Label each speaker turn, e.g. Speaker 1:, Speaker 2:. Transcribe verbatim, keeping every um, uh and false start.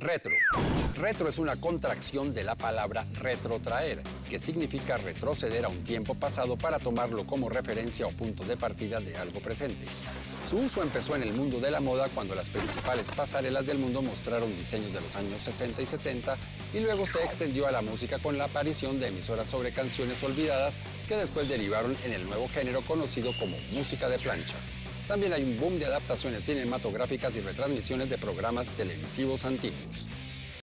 Speaker 1: Retro. Retro es una contracción de la palabra retrotraer, que significa retroceder a un tiempo pasado para tomarlo como referencia o punto de partida de algo presente. Su uso empezó en el mundo de la moda cuando las principales pasarelas del mundo mostraron diseños de los años sesenta y setenta y luego se extendió a la música con la aparición de emisoras sobre canciones olvidadas que después derivaron en el nuevo género conocido como música de plancha. También hay un boom de adaptaciones cinematográficas y retransmisiones de programas televisivos antiguos.